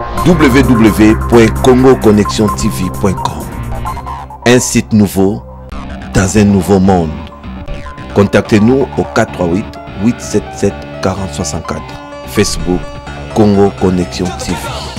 www.congoconnexiontv.com. Un site nouveau dans un nouveau monde. Contactez-nous au 438 877 4064. Facebook Congo Connexion TV.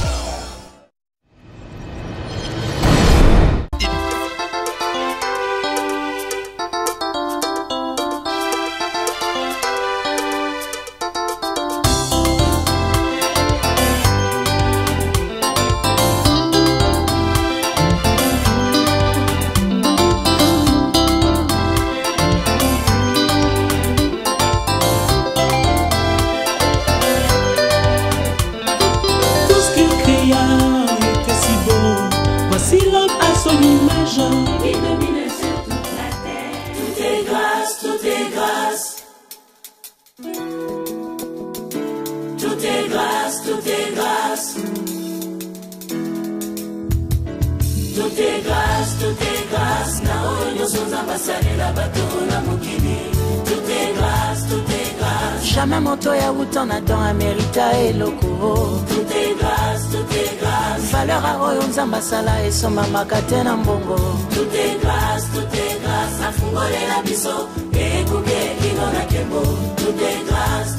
Jamais moto ya utona dans Amerita et loko. Tout est grâce, valeur à oyo nzamba sala et soma makate na mbongo. Tout est grâce, afungole la biso et kuke kino na kembo. Tout est grâce,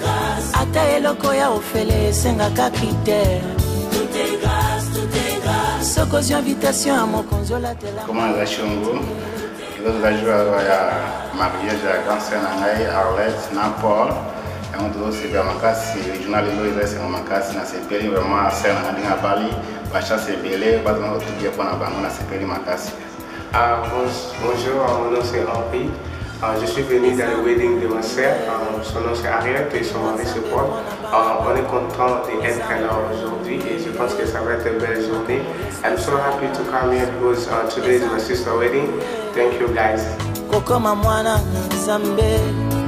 ata eloko ya ofele senga ka critère. Tout est grâce, sokozi invitation à mon consola tela. Comment la chongo? La joie à mariage à grand sœur Nangai, Arlette, Napol. Et on doit se faire ma casse, le journal de l'eau, il reste ma casse, na se peli vraiment à sœur Nangai à Bali, Bacha se belé, pas de tout bien pour la banque, na se peli ma casse. Bonjour, mon nom c'est Henri. Je suis venu dans le wedding de ma sœur, son nom c'est Ariette et son mari c'est Paul. On est content d'être là aujourd'hui et je pense que ça va être une belle journée. I'm so happy to come here because today is my sister's wedding. Thank you guys. Kokoma mwana nzambe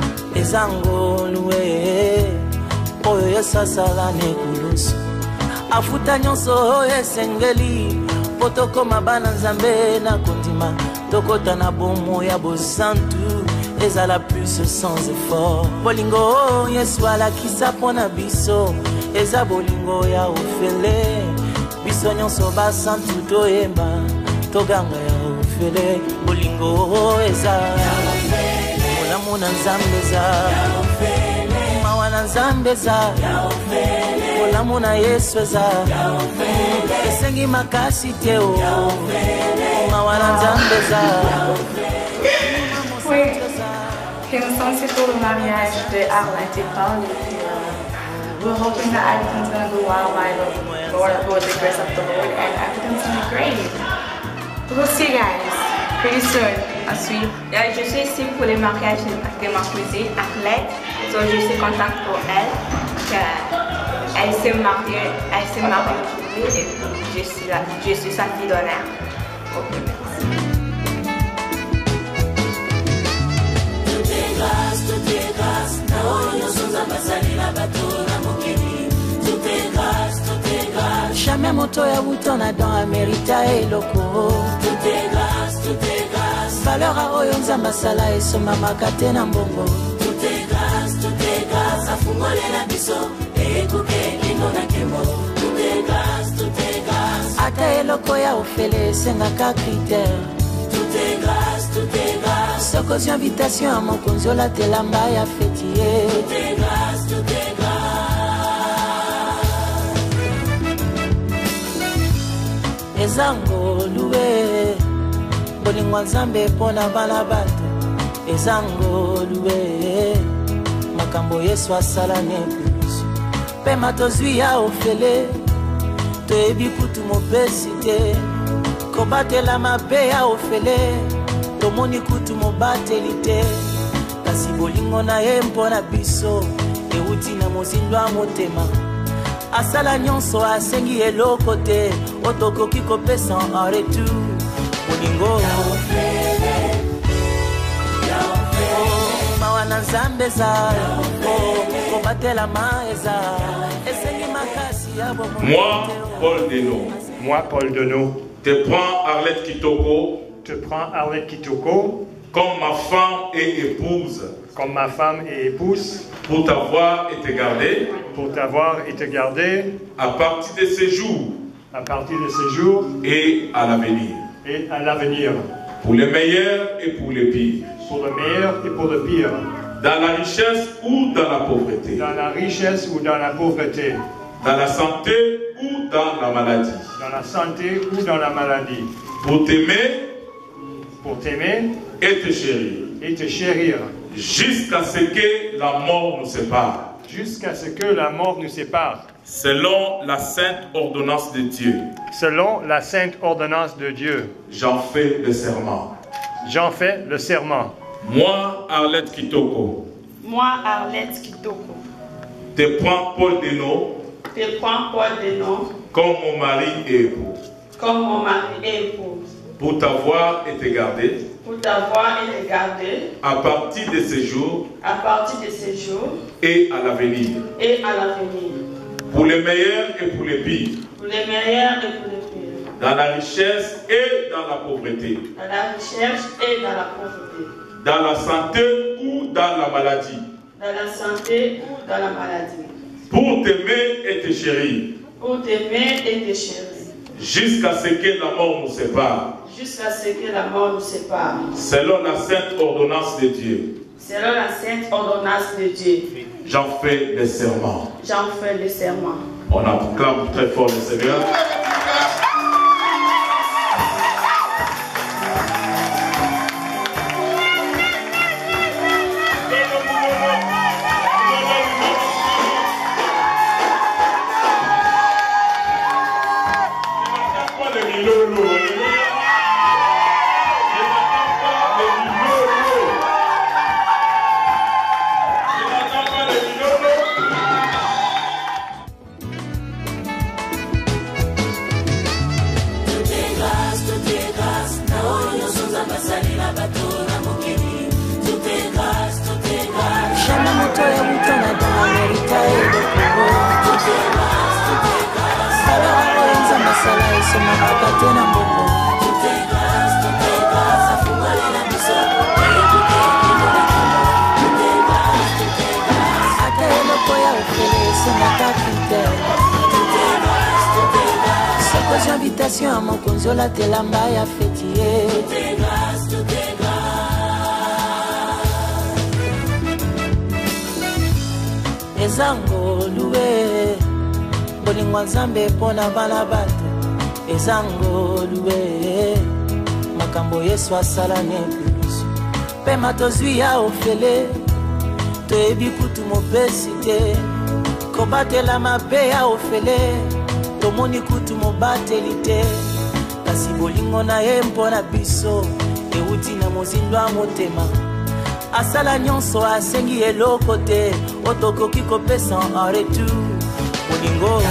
ezango luwe oyo yesasala nekulusu afuta nyonso esengeli potokoma bana nzambe na kondima tokota na bomo ya bosantu ezala plus sans effort bolingo yesu alakisa mpona biso eza bolingo ya ofele biso nyonso basantu toyemba toganga ya ofele bolingo eza molamu na nzambe eza mawa na nzambe eza molamu na yesu eza esengi makasi te o mawa na nzambe eza. Oui, Crimson, c'est pour le mariage de Arlette et Paul. We're hoping that everything's going to go well by the Lord, with the grace of the Lord, and everything's going to be great. We'll see you guys pretty soon. À suivre. Je suis ici pour le mariage de ma cousine Arlette. Donc je suis contente pour elle qu'elle s'est mariée aujourd'hui et je suis sa fille d'honneur. Okay, merci. Jamais moto ya utona dans Amerita et loko. Tout est grâce, valeur à oyo nzamba sala et soma makate na mbongo. Tout est grâce, afungole la biso et kuke kino na kembo. Tout est grâce, ata eloko ya ofele senga ka critère. Tout est grâce, sokozi invitation à mon consola telamba ya fêtier. Tout est grâce, ezango luwe bolingwa nzambe pona bana bato ezango luwe makambo yesu asala nekulusu mpe matozwi ya ofele toyebi kutu mopesi te kobatela mabe ya ofele tomoni kutu mobateli te kasi bolingo na ye mpona biso euti na mozindo ya motema asala nyonso asengi eloko te otokoki kopesa en retour bolingo mawa na nzambe eza kobatela ma eza esengi makasi ya bomo. Moi, Paul Deno. Moi, Paul Deno. Te prends Arlette Kitoko. Te prends Arlette Kitoko. Comme ma femme et épouse. Comme ma femme et épouse. pour t'avoir été gardé. Pour t'avoir été gardé. À partir de ces jours. À partir de ces jours. Et à l'avenir. Et à l'avenir. Pour le meilleur et pour le pire. Pour le meilleur et pour le pire. Dans la richesse ou dans la pauvreté. Dans la richesse ou dans la pauvreté. Dans la santé ou dans la maladie. Dans la santé ou dans la maladie. Pour t'aimer. Pour t'aimer. Et te chérir. Et te chérir. Jusqu'à ce que la mort nous sépare. Jusqu'à ce que la mort nous sépare. Selon la sainte ordonnance de Dieu. Selon la sainte ordonnance de Dieu. J'en fais le serment. J'en fais le serment. Moi, Arlette Kitoko. Moi, Arlette Kitoko. Te prends Paul Deno. Te prends Paul Deno. Comme mon mari et époux. Comme mon mari et époux. Pour t'avoir été gardé. Pour t'avoir été gardé. À partir de ces jours. À partir de ces jours. Et à l'avenir. Et à l'avenir. Pour les meilleurs et pour les pires. Pour les meilleurs et pour les pires. Dans la richesse et dans la pauvreté. Dans la richesse et dans la pauvreté. Dans la santé ou dans la maladie. Dans la santé ou dans la maladie. Pour t'aimer et te chérir. Pour t'aimer et te chérir. Jusqu'à ce que la mort nous sépare. Jusqu'à ce que la mort nous sépare. Selon la sainte ordonnance de Dieu. Selon la sainte ordonnance de Dieu. J'en fais le serment. J'en fais le serment. On acclame très fort le Seigneur. Invitation à mon consola te lamba ya fétier. Tout est grâce, tout est grâce. Ezango loué, bolingwa nzambe pona bana bato. Ezango loué, makambo Yesu asala nebuliso. Pe matozwi ya ofele, toyebi kutu mopesi te. Kobatela mabe ya ofele. Tomoni kutu mobateli te. Kasi bolingo na ye mpona biso euti na mozindo ya motema. Asala nyonso asengi eloko te otokoki kopesa en retour. Bolingo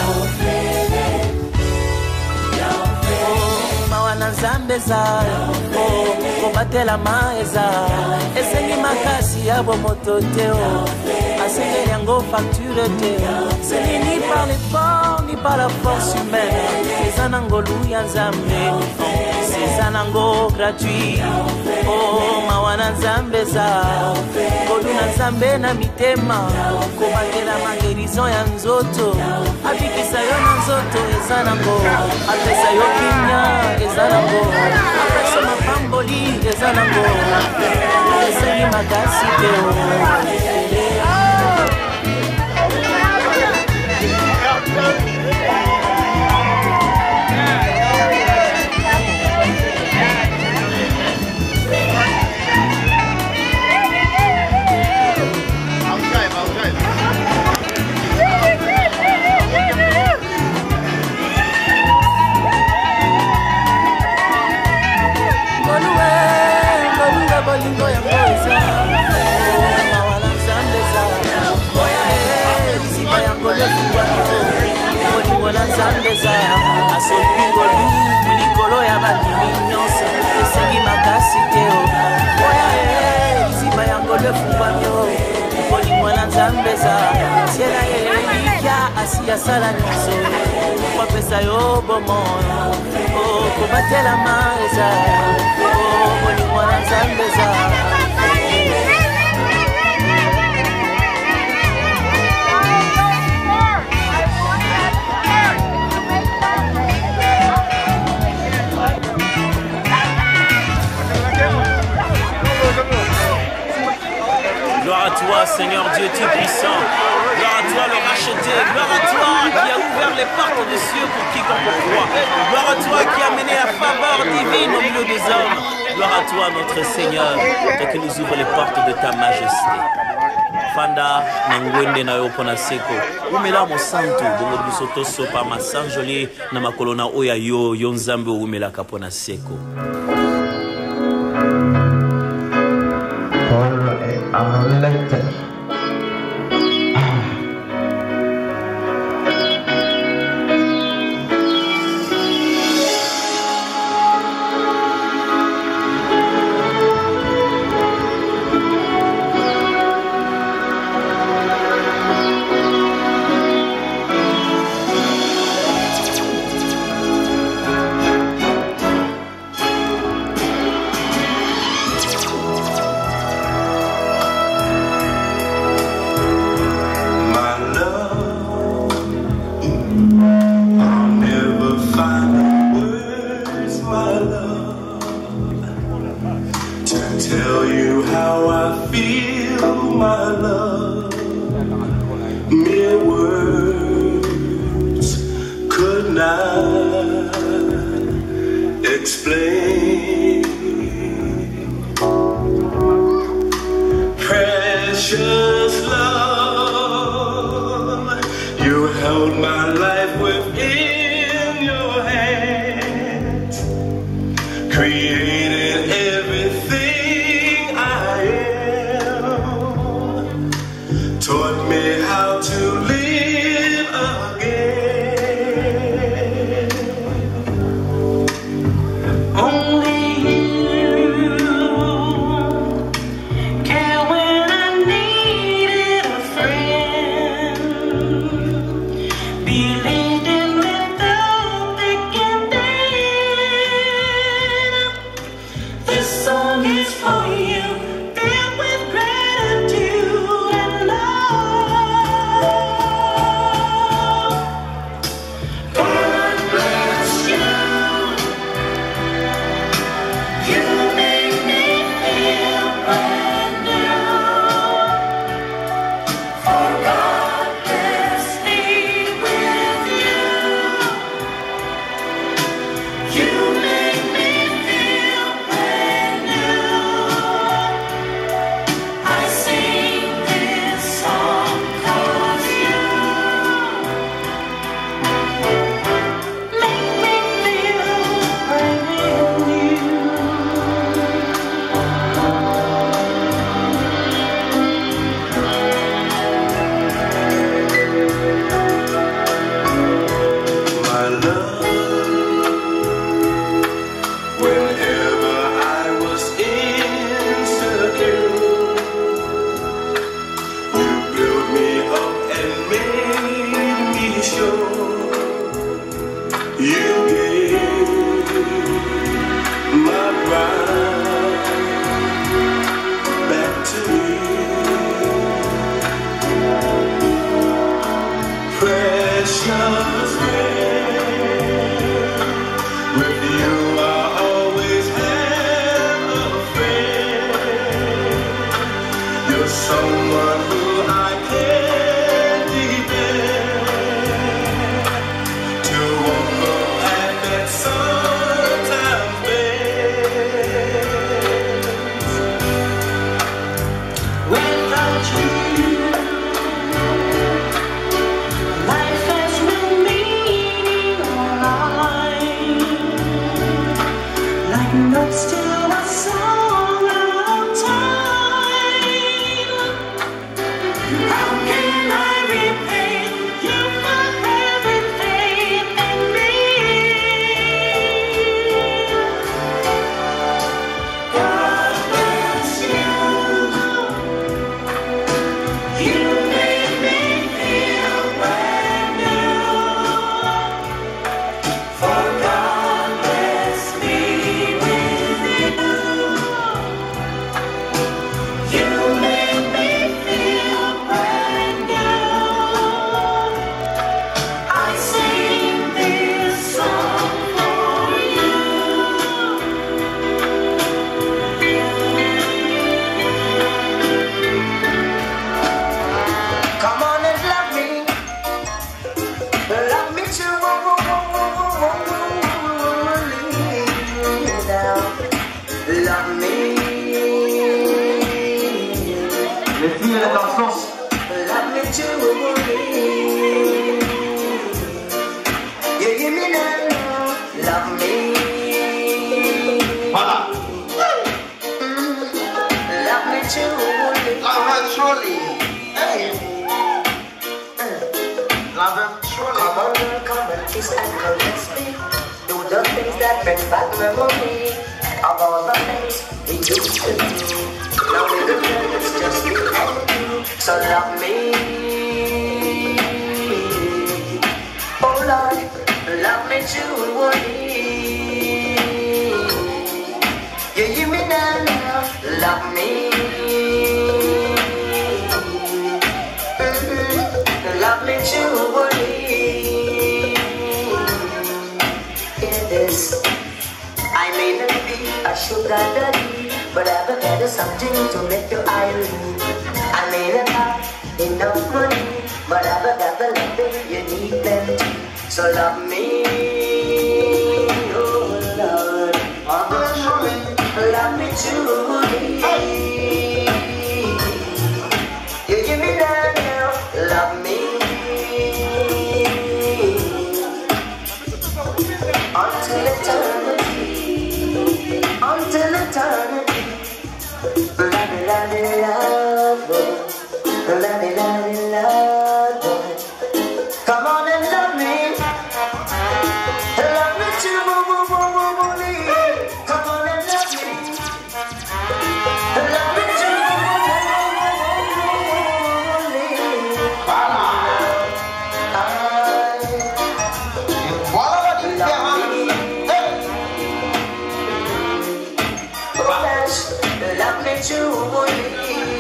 mawa na nzambe eza kobatela ma eza esengi makasi ya bomoto te asengeli yango facture te. Ce n'est ni par l'effort ni par la force humaine. Eza na ngolu ya nzambe eza nango gratuit. Oh mawa na nzambe eza ngolu na nzambe na mitema kobatela mangerison ya nzoto abikisa yo na nzoto eza nango apesa yo kimia eza nango apesa mapamboli eza nango esengi makasi te. Bolingo ya mboza mawala nzambe za oya liziba ya ngolo fungwa bolingo na nzambe za asopi ngolu likolo ya bandimi nyonso esengi makasi te oya liziba ya ngolo fungwa bolingo na nzambe za siela elikya asi asala nyonso kopesa yo bomono kobatela ma eza bolingo na nzambe za Seigneur Dieu Tout-Puissant. Gloire à toi, le racheté. Gloire à toi qui a ouvert les portes des cieux pour quiconque croit. Gloire à toi qui a mené la faveur divine au milieu des hommes. Gloire à toi, notre Seigneur, toi qui nous ouvre les portes de ta majesté. Fanda nangwende na yopo na seko umela mo santu bongo biso toso pa masanjoli na makolona oya yo nzambe umela kapo na seko. Tell you how I feel, my love. Mere words could not explain. Precious love, you held my life within your hands, created everything taught me how to live again. Only you care when I needed a friend. Believed in me through thick and thin. This song is for you, filled with gratitude and someone who I can depend to walk the path that sometimes bends. Without you, life has no meaning. kiss and caress me. Do the things that bring back memory of all the things we used to do. Now in the world it's just me and you. So love me. Oh Lord, love me truly. You hear me now, love me. Love me truly. Hear this. I may not be a sugar daddy, but I have got something to make your eye read. I may not have enough money, but I've got the love you need plenty. So love me, oh Lord, love me truly. You give me that now, love me. Until eternity, until eternity. Come on and love me. Love me too. Come on and love me. Love me too. Love me too.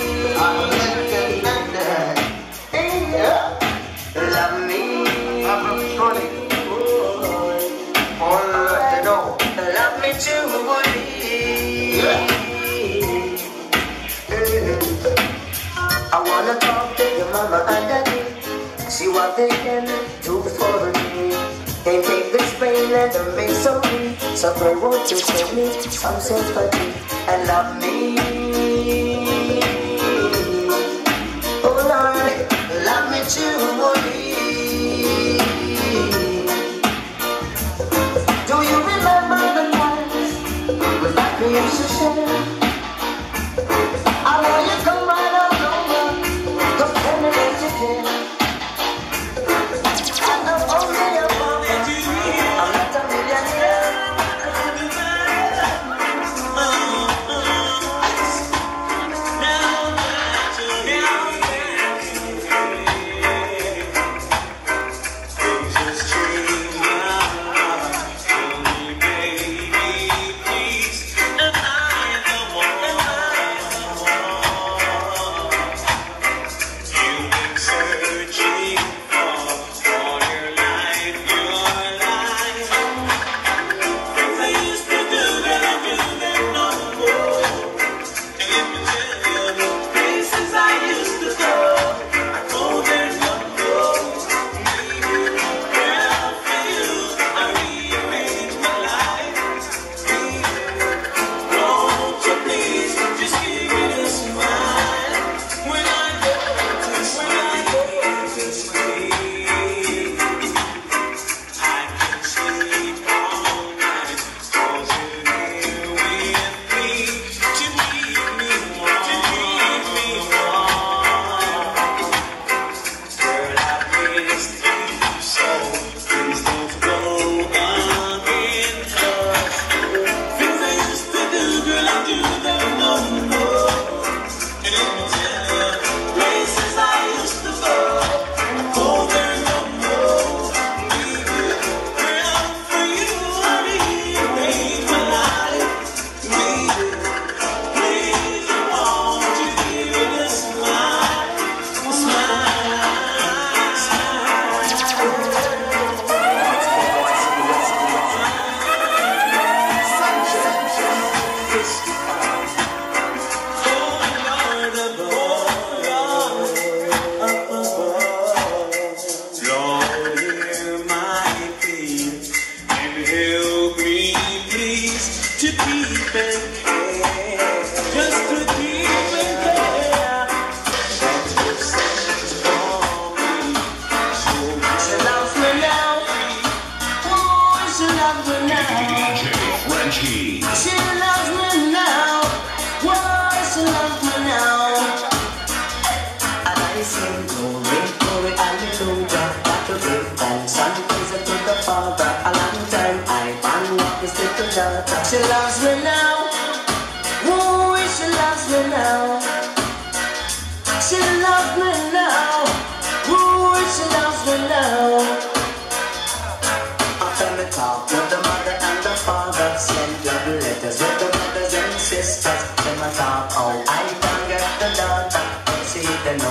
Love me. Love me too. I wanna talk to your mama and daddy, see what they can do for me. They take this pain and make so free. So pray, won't you show me some sympathy and love me? Oh Lord, love me truly. Do you remember the times that we used to share? I want you to come right on over, 'cause then it makes you care. I know only a woman, I'm not a millionaire.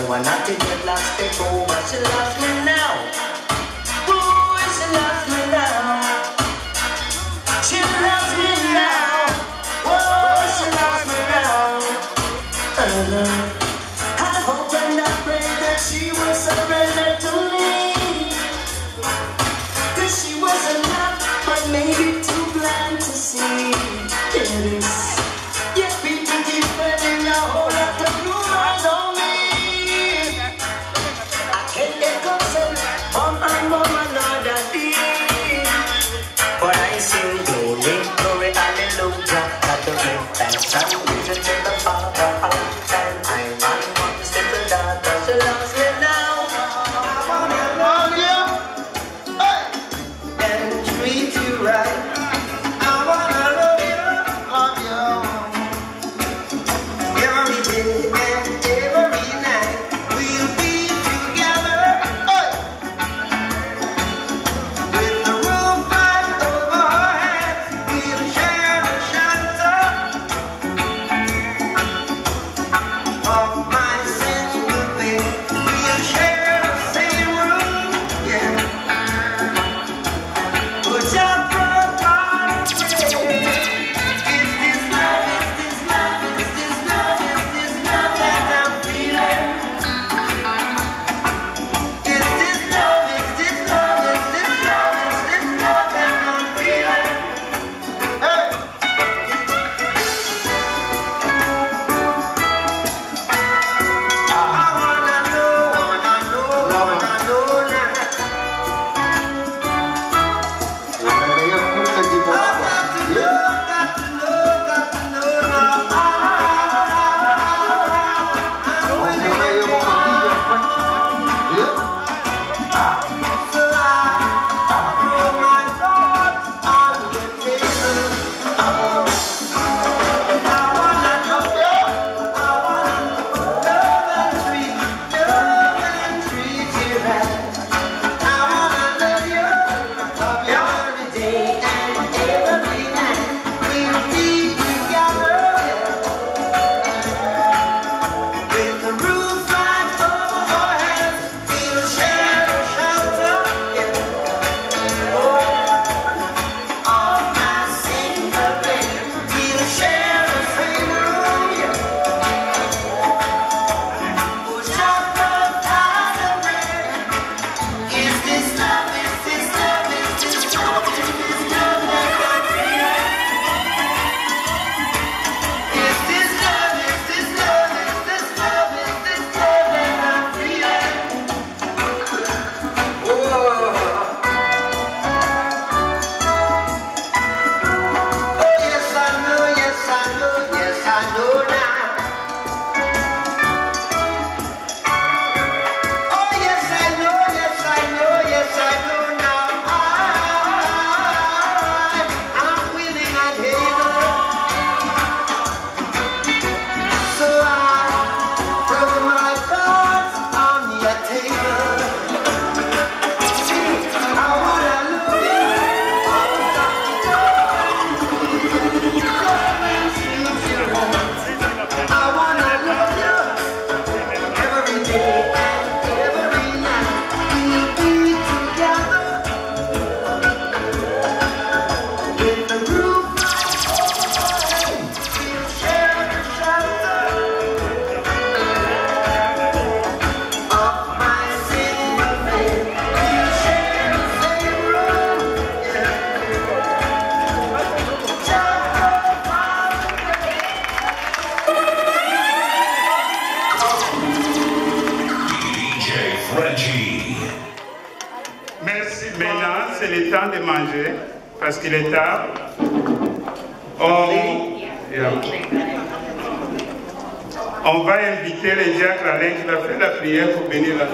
one of the dreadlocks take over. She loves me now. Ooh, she loves me now. She loves me now. Oh, she loves me now. I hope and I pray that she will surrender to me. Cause she was enough, but maybe too blind to see. Yes, yet people keep spreading a whole lot of rumors on me. I can't get consent from my mom another day. But I sing glory, glory, hallelujah. Got to give thanks and praise to the Father all the time. I'm on one step to daughter, she loves me now. I wanna love you, hey, and treat you right. I wanna love you. Every day and every night we'll be together, hey. With the roof right over our heads, we'll share the shelter of my single bed. We'll share the same room, yeah. Put your profile away. Is this love? Is this love? Is this love? Is this love that I'm feeling? Is this love? Is this love? Is this love? Is this love that I'm feeling? Hey! I wanna know now. Merci. Maintenant, c'est le temps de manger parce qu'il est tard. On va inviter le diacre Alain qui va faire la prière pour bénir la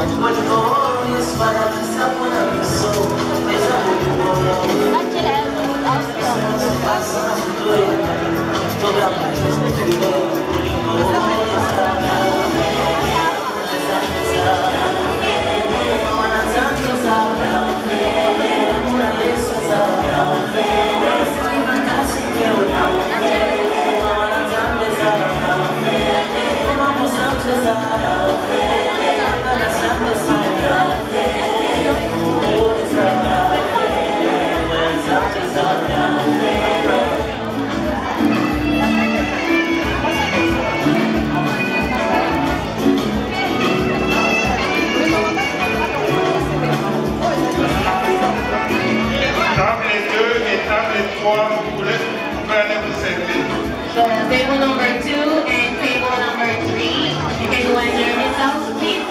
Table number 2 and table number 3. You can go and join yourselves, please.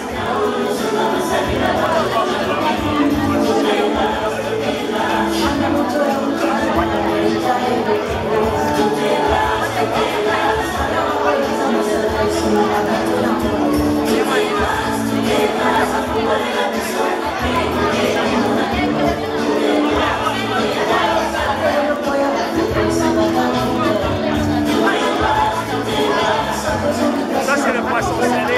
Ça c'est le poisson salé.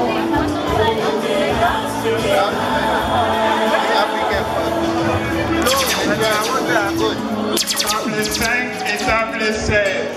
Table 5 et table 16.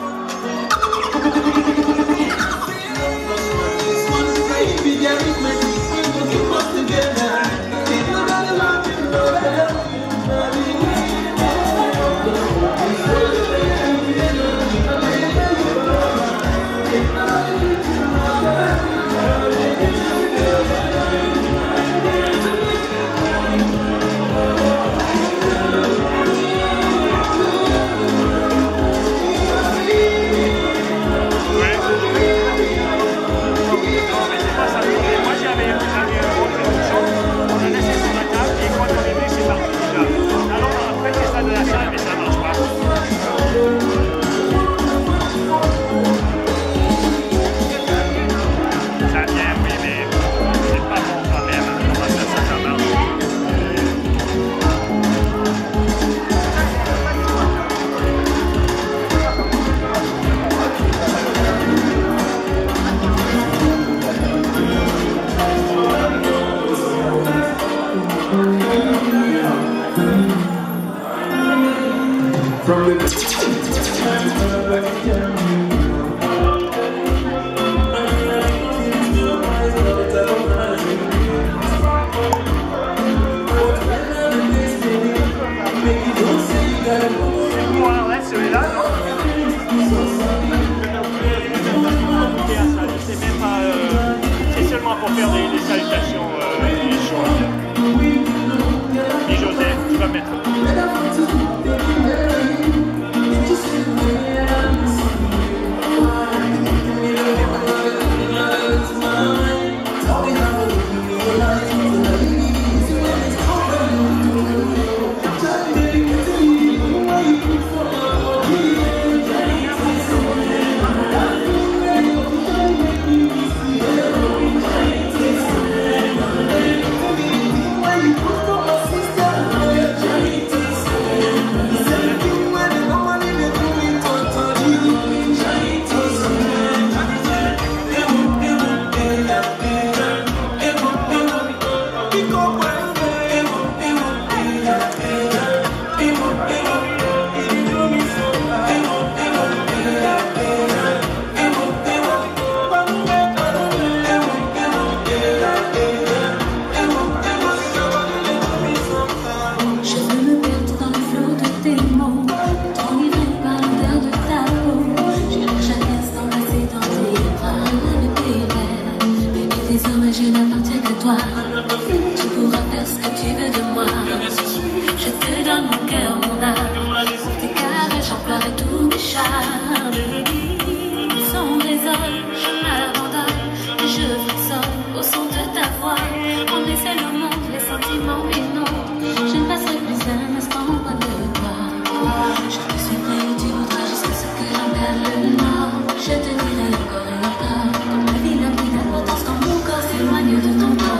C'est seulement pour faire des salutations des choses. Et Joseph, tu vas mettre. Je n'appartiens qu'à toi. Tu pourras faire ce que tu veux de moi. Je te donne mon cœur, mon âme. Pour tes caresses, j'emploierai tous mes charmes. Sans raison, je m'abandonne et je frissonne au son de ta voix. On essaie le monde, les sentiments, mais non. Je ne passerai plus un instant loin de toi. Je te suivrai où tu voudras jusqu'à ce que j'en perde le nord. Je te dirai encore et encore. Dans ma vie, n'a plus d'importance quand mon corps s'éloigne de ton corps.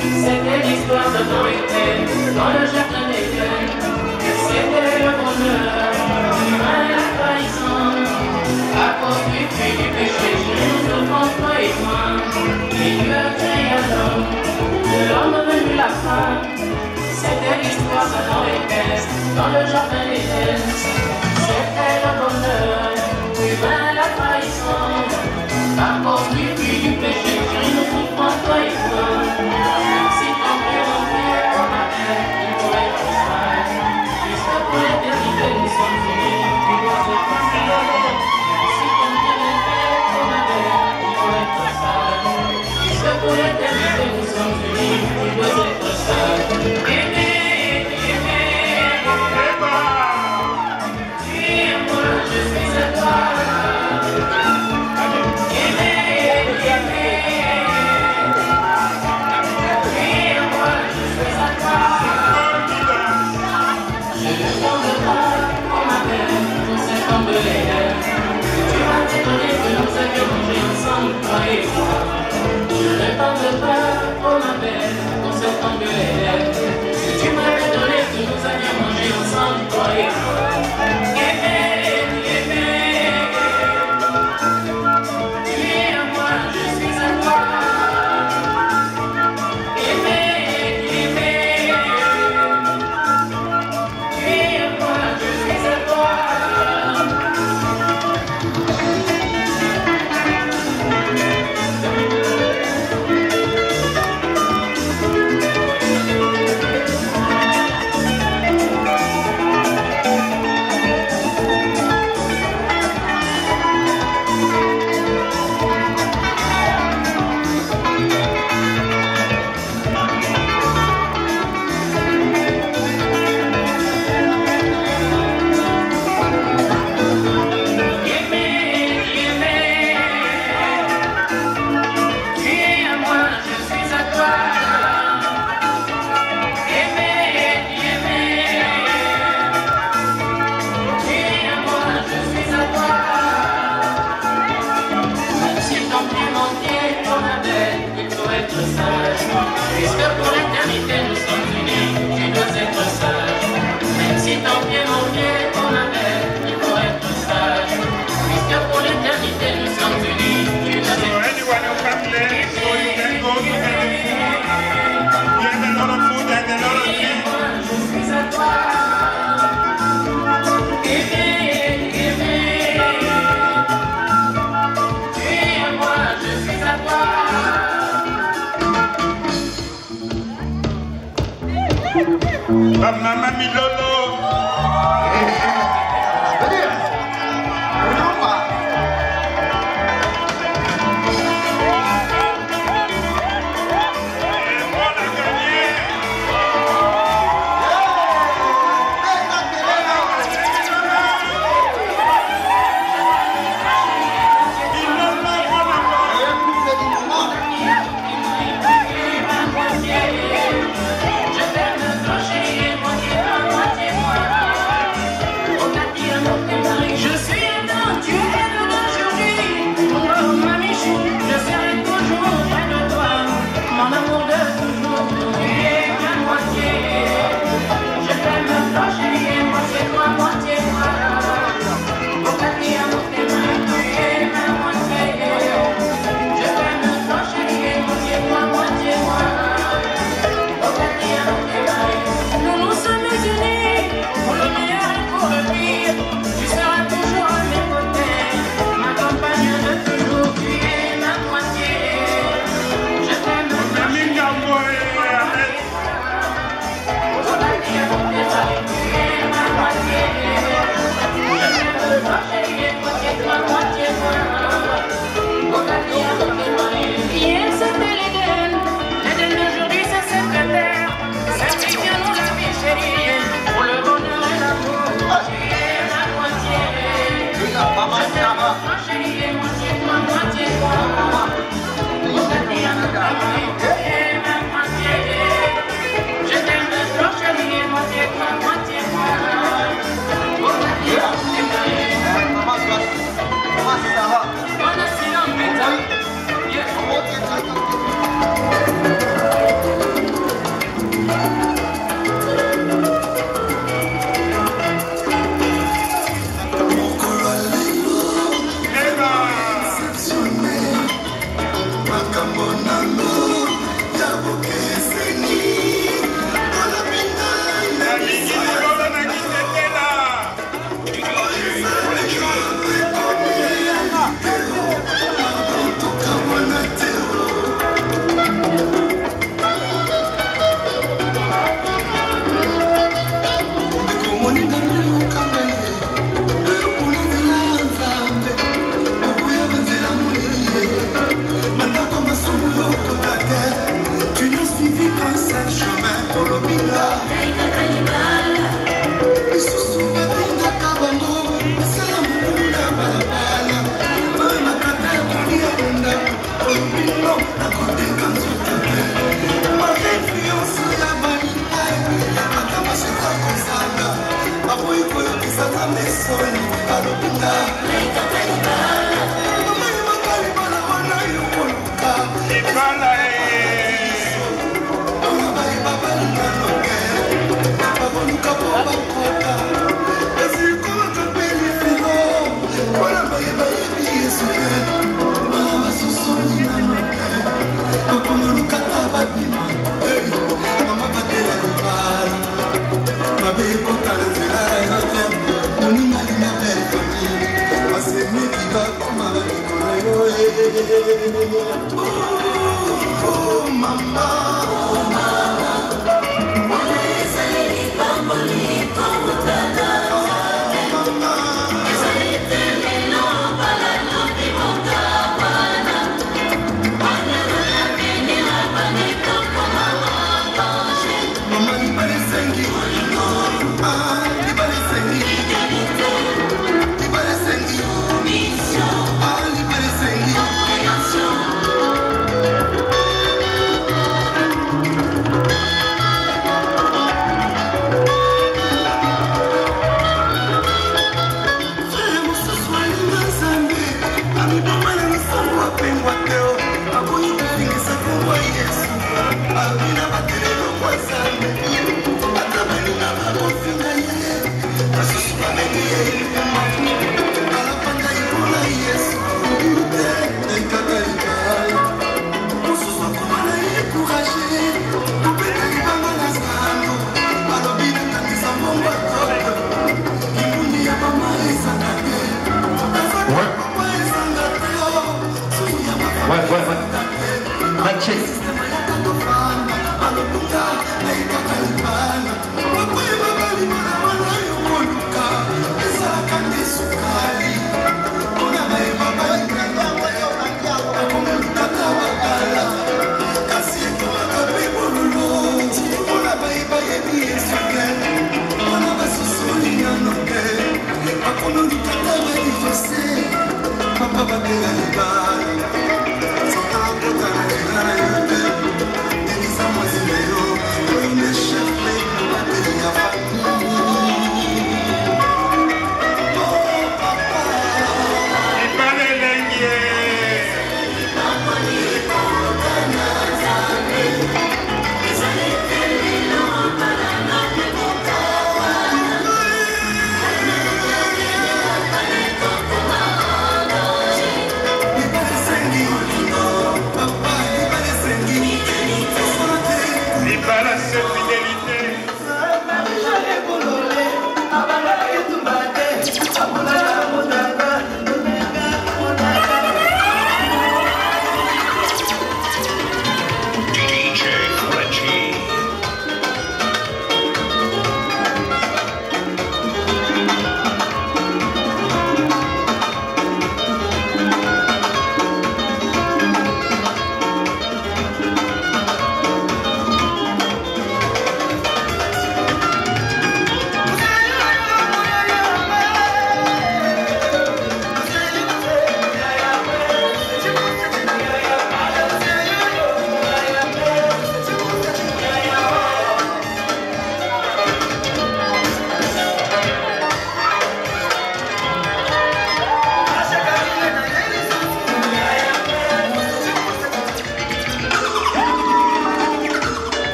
C'était l'histoire de Noël dans le jardin d'Éden. C'était le bonheur, l'humain et la trahison. À cause du puits du péché, nous souffrons toi et moi. Et Dieu a créé l'homme, de l'homme venu la femme. C'était l'histoire de Noël dans le jardin d'Éden. C'était le bonheur, l'humain et la trahison. À cause du puits du péché, nous souffrons toi et moi. Si ton Dieu mon Dieu, ton appel, il faut être sage. Puisque pour l'éternité nous sommes unis, tu dois être sage. Si ton Dieu mon Père, ton appel, il faut être sage. Puisque pour l'éternité nous sommes unis, tu dois être sage. Aimez, aimez, moi, je suis à toi. Maman Milolo. Je t'aime, clocher, moi,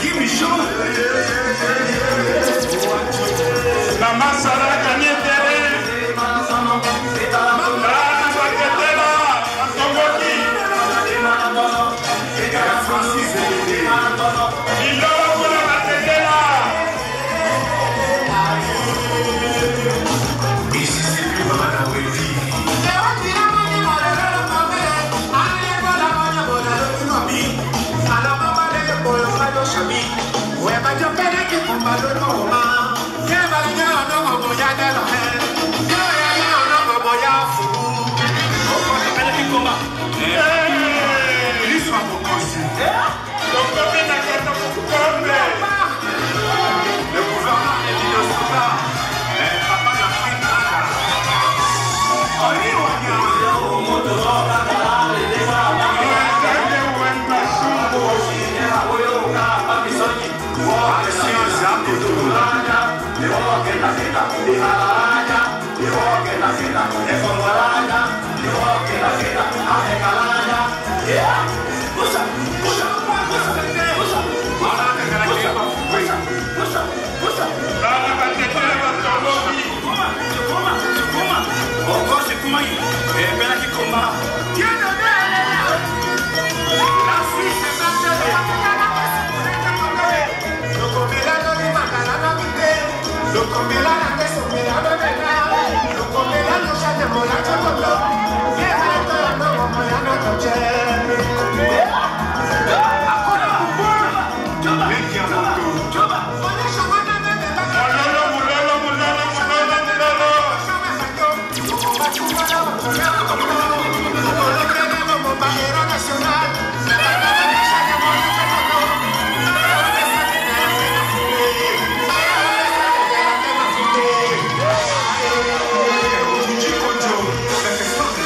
Let's go.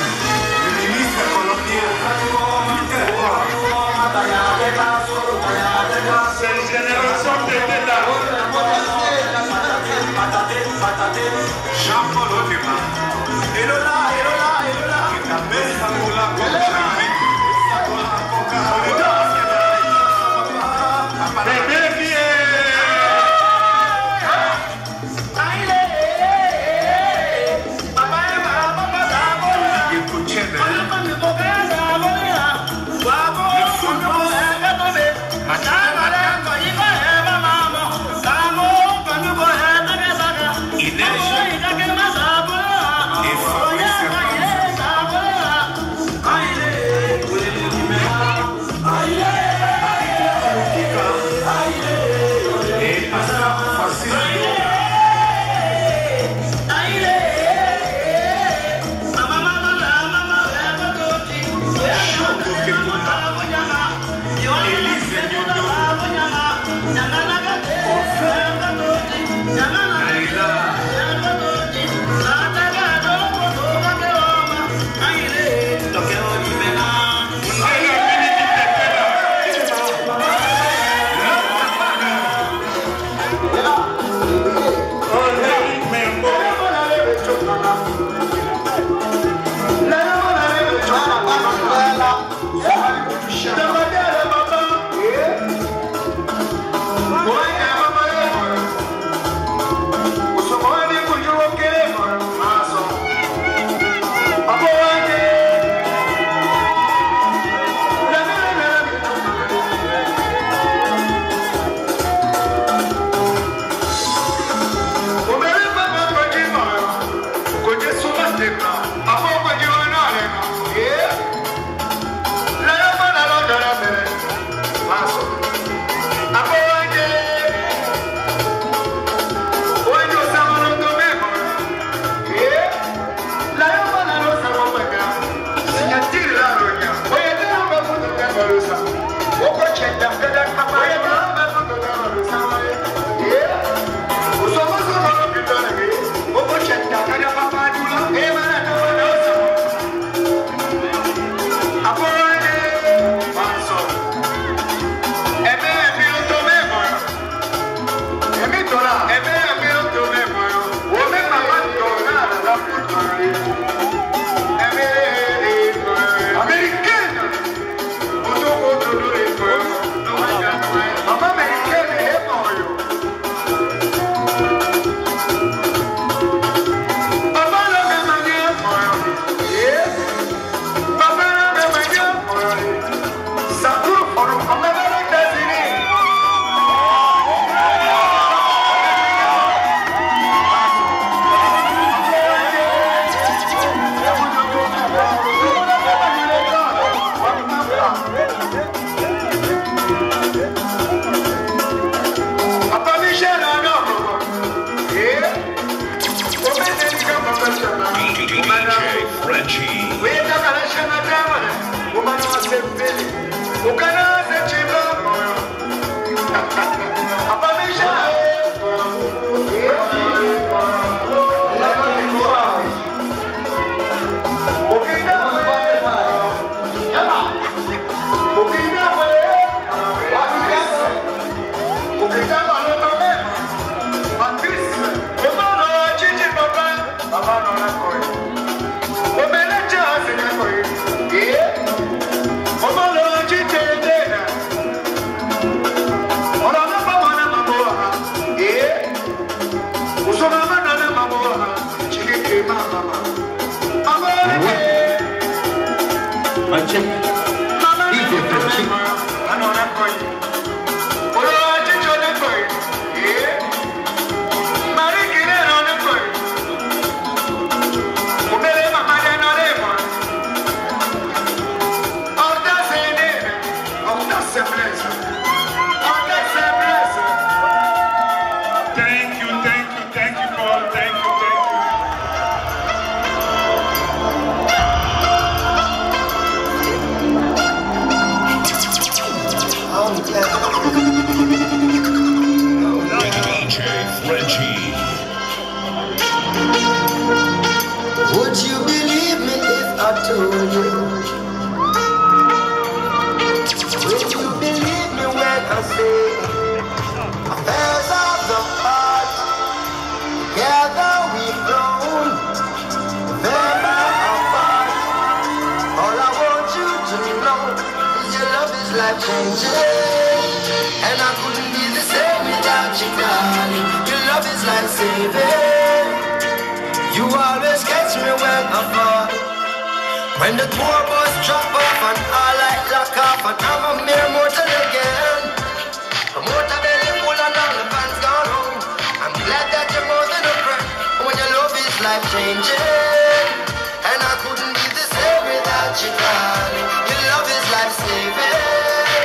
When the tour bus drop off and all light lock off and I'm a mere mortal again. Promoter belly full and all the fans gone home. I'm glad that you're more than a friend. When your love is life changing, and I couldn't be the same without you, darling. Your love is life saving.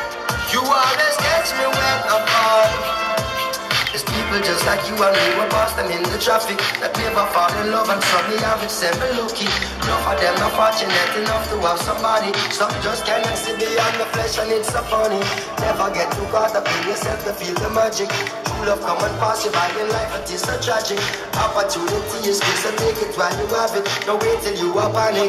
You always catch me when I'm falling. There's people just like you and me, we pass them in the traffic that never fall in love and some me have it semi lucky. Enough of them not fortunate enough to have somebody. Some just cannot see beyond the flesh and it's so funny. Never get too caught up in yourself to feel the magic. True love come and pass you by in life, it is so tragic. Opportunity is good, so take it while you have it. Don't wait till you are panic.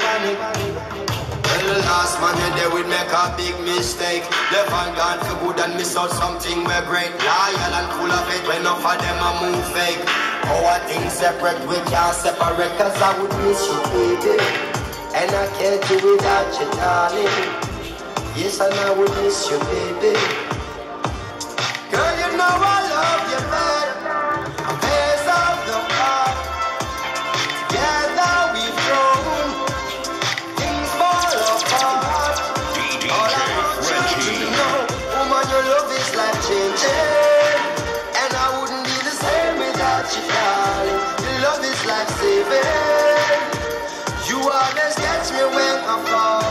Well, the last man you there would make a big mistake. Left and gone for good and miss out something we're great. Loyal and full of it when enough of them a move fake. Our things separate, we can't separate. Cause I would miss you, baby, and I can't do without you, darling. Yes, and I would miss you, baby. Girl, you know I love you, man. I'm pairs of the heart. Together we've grown. Things fall apart. All I want you to know, woman, your love is life changing, and I wouldn't be the same without you, darling. Your love is life saving. You always catch me when I fall.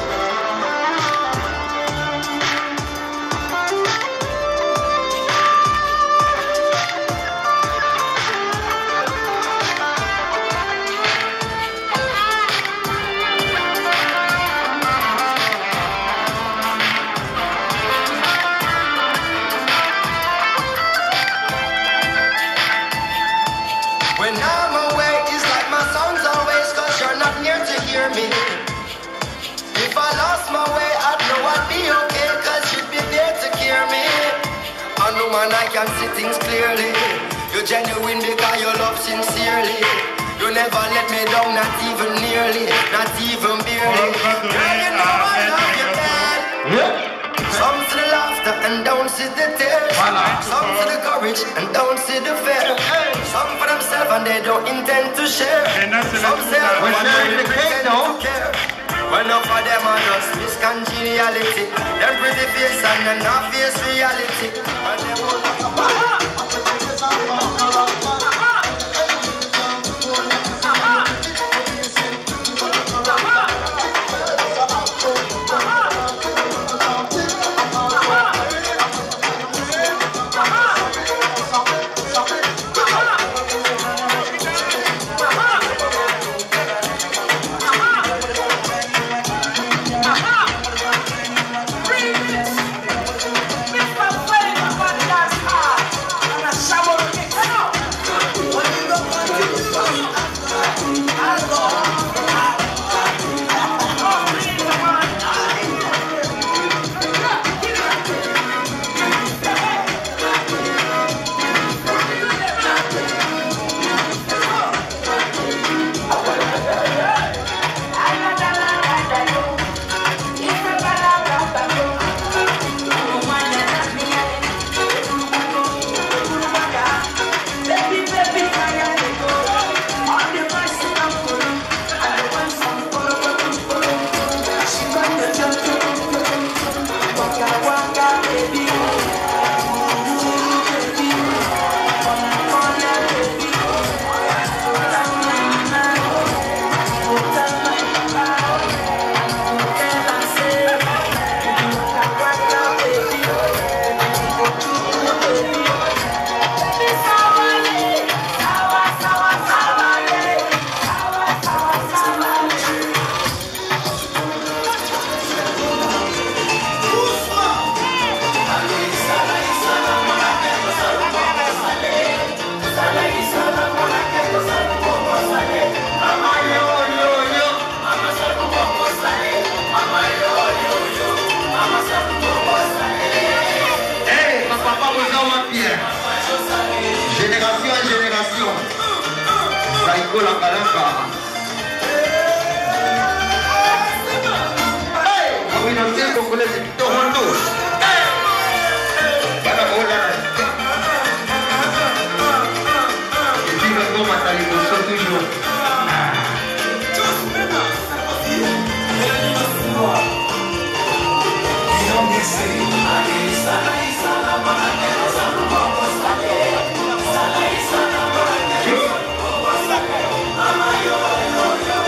When I'm away, it's like my songs always, cause you're not near to hear me. If I lost my way, I'd know I'd be okay, cause you'd be there to care me. I know, man, I can see things clearly. You're genuine because you love sincerely. You never let me down, not even nearly, not even barely. Girl, you know I love you, man. Some to the laughter and don't see the tears. Some to the courage and don't see the fear. Some for themselves and they don't intend to share. Some say I want to pretend to care. Well, enough of them are just miscongeniality. Them pretty face and then not face reality. And they won't Remix. Mr. Freddy, Thomas Pierre. Génération en génération. Saïko Langalanga. Hey! Communauté congolaise de Toronto. Hey! Bana Holland. Et puis le nom Matali Bosso toujours.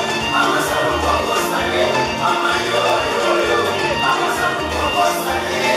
Mama,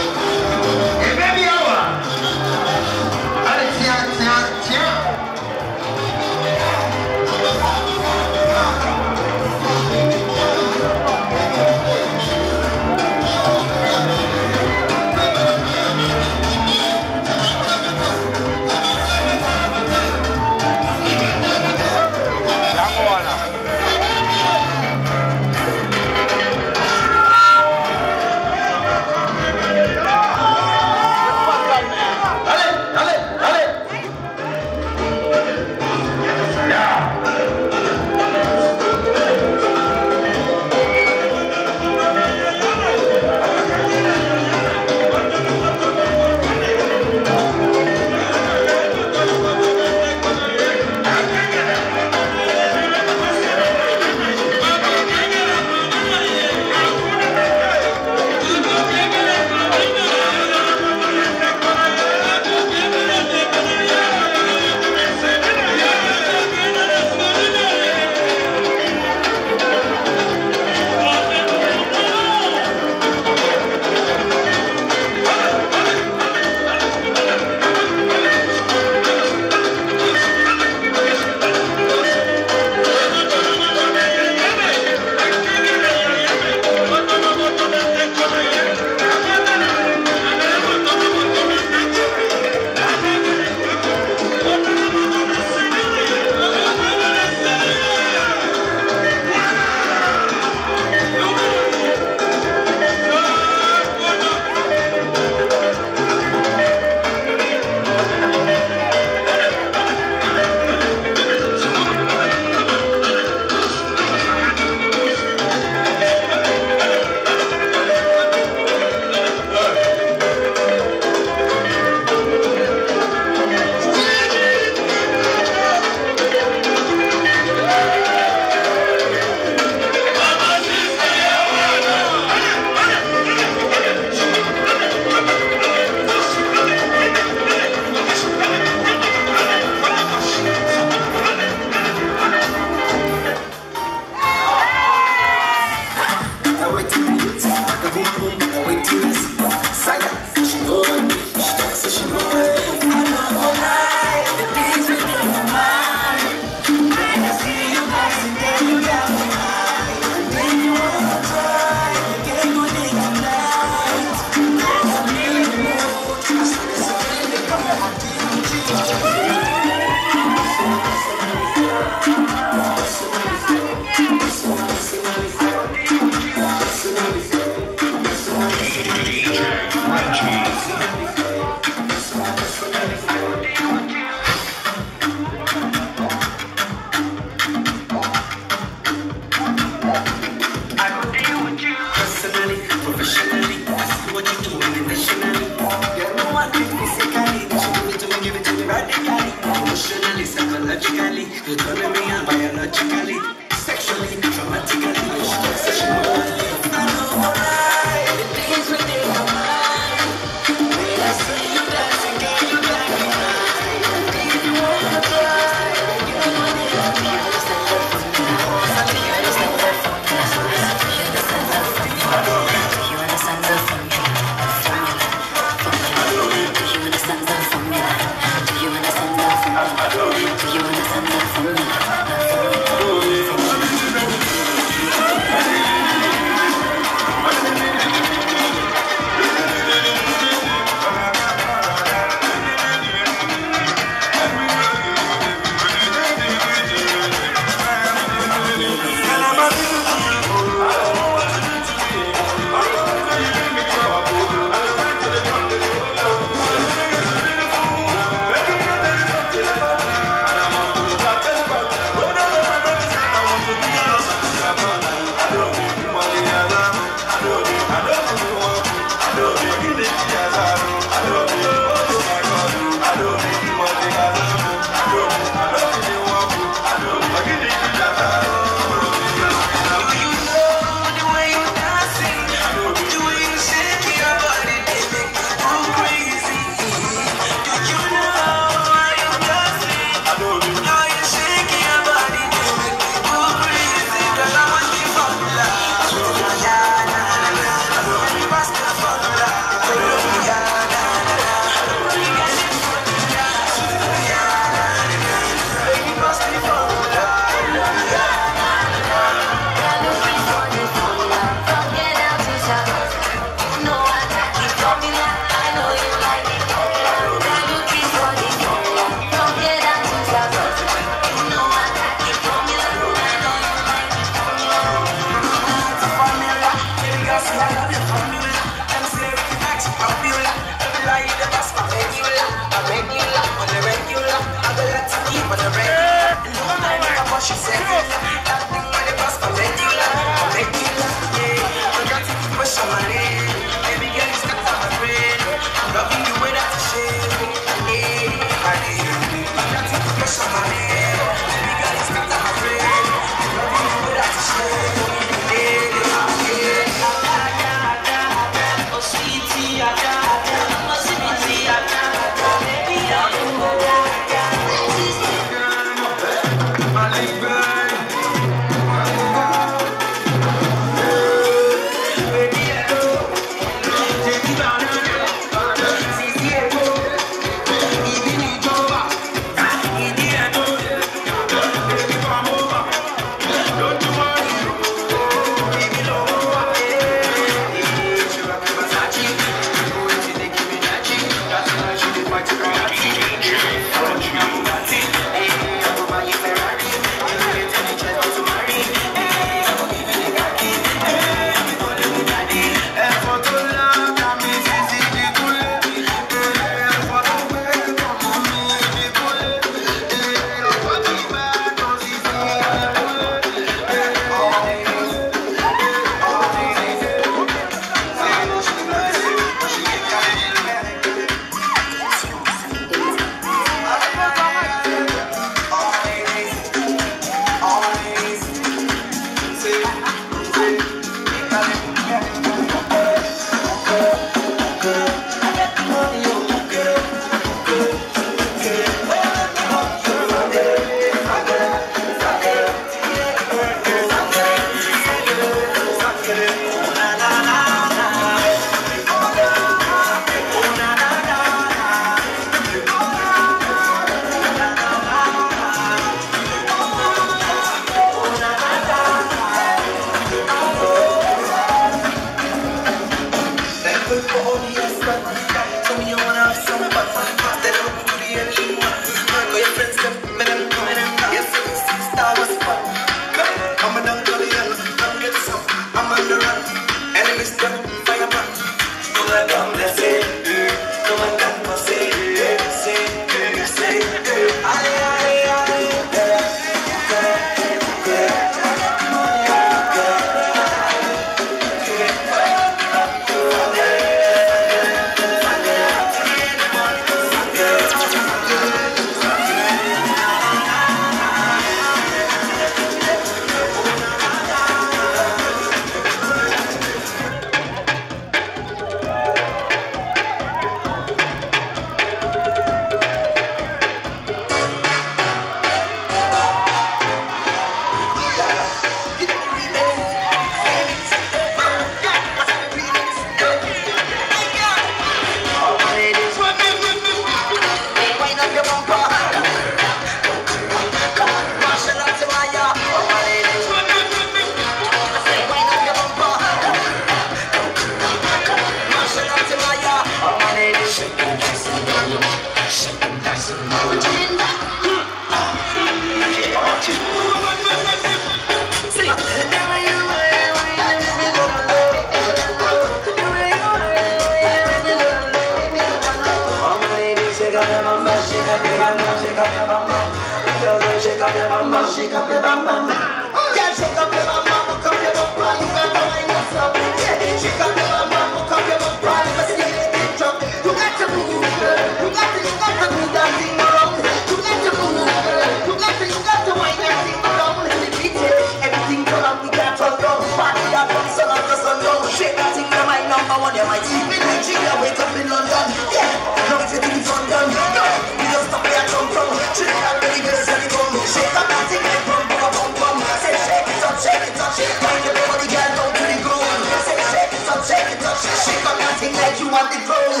shake up your bam bam. Yeah, shake up your bam bam, hook up your bumper, you got to wind us up. Yeah, shake up your bam bam, hook up your bumper, you got to see it drop. You got to move, girl. You got to move that thing around. You got to move, girl. You got to wind that thing around. Everything come up, we can't turn down. Party that from sun up to sundown. Shake that thing, you're my number one. You might see me in Nigeria, wake up in London. Yeah, now if you think it's undone, no, you just stop where I come from. Shake that belly, girls, and it come. Shake up that thing, and pump, pump, pump, pump. Say shake it up, shake it up. Wind your body, girl, down to the ground. Say shake it up, shake it up. Shake up that thing like you want the throne.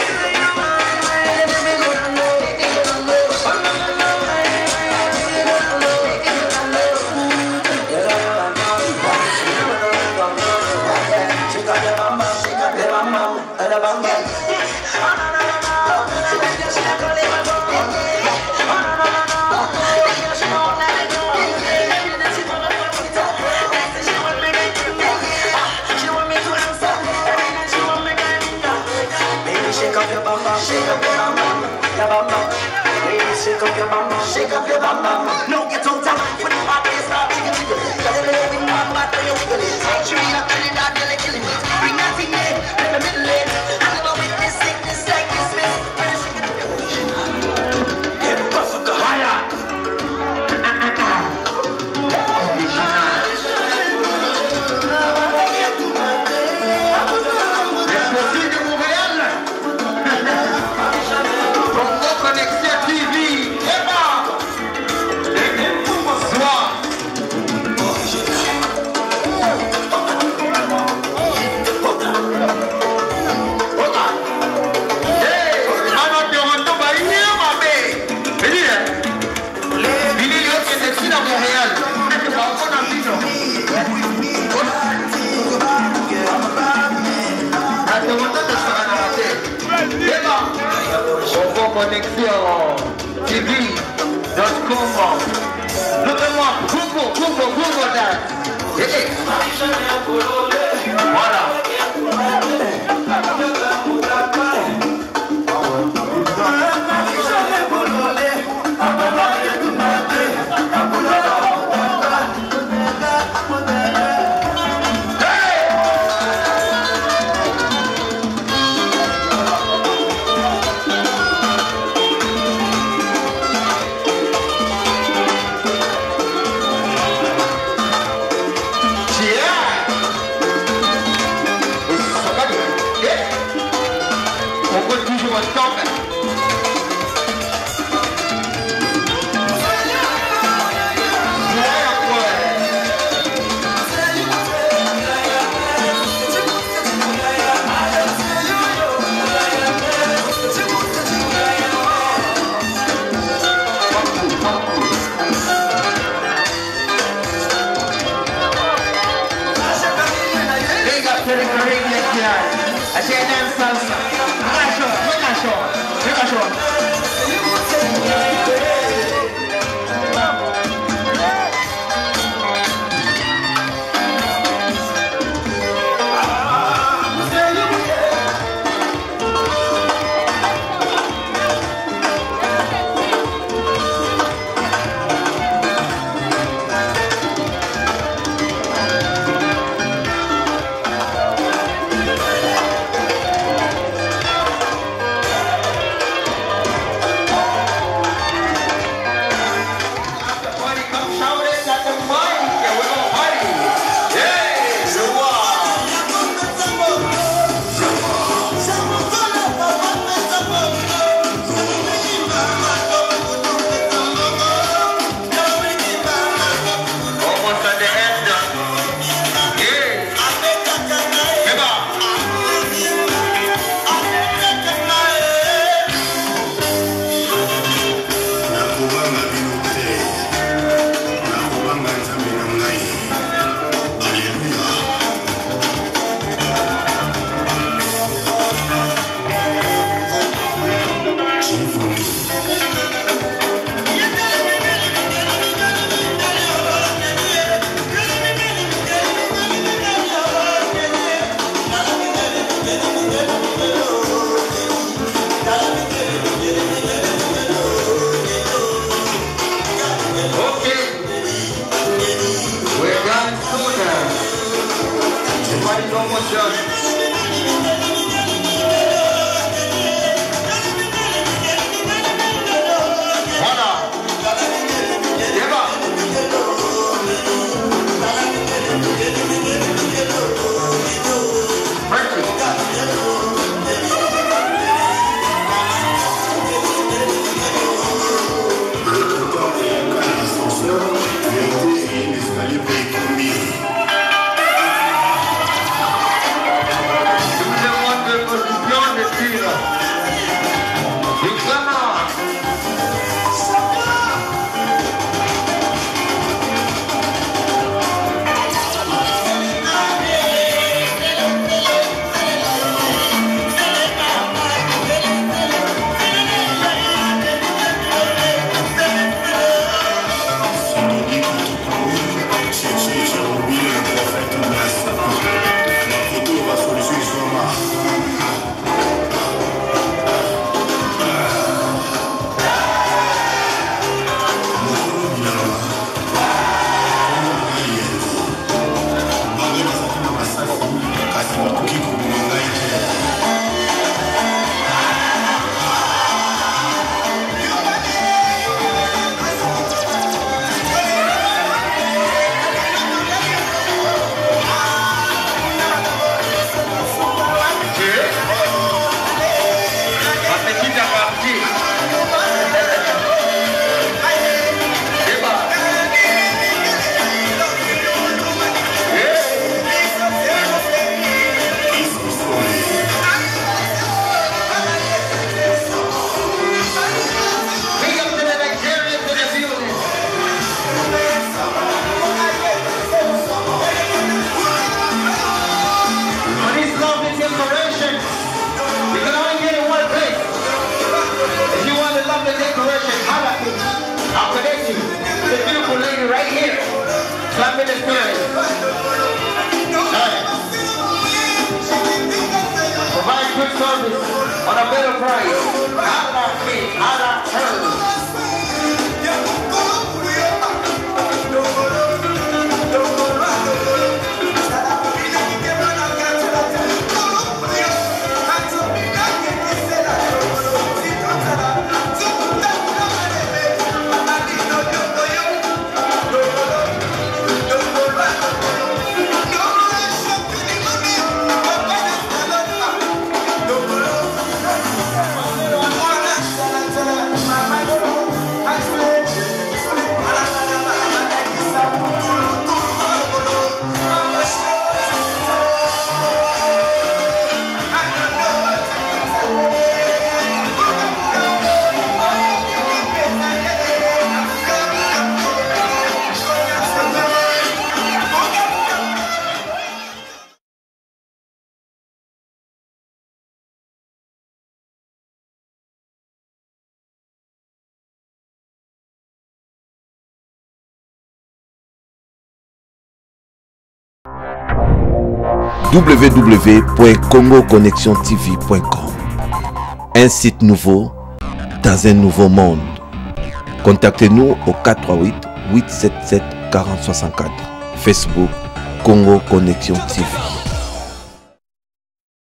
Shake up your bam bam. No get out of line for the party start jiggle jiggle. Gotta let me know what when you wiggle it. Make sure you're not killing that, you're killing it. Bring that thing in, let the middle in. I never witness sickness like this, miss. Get Buffalo higher. Connexion TV.com. Look-moi, Google that. Voilà. promotion. Voilà. www.congoconnexiontv.com. Un site nouveau dans un nouveau monde. Contactez-nous au 438 877 4064. Facebook Congo Connexion TV.